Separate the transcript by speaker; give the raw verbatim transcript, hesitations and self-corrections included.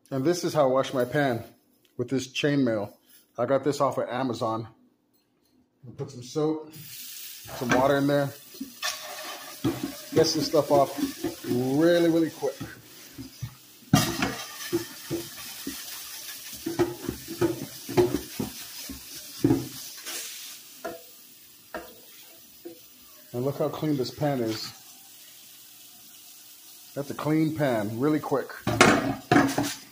Speaker 1: And this is how I wash my pan, with this chainmail. I got this off of Amazon. Put some soap, some water in there. Get some stuff off really, really quick. And look how clean this pan is. That's a clean pan, really quick.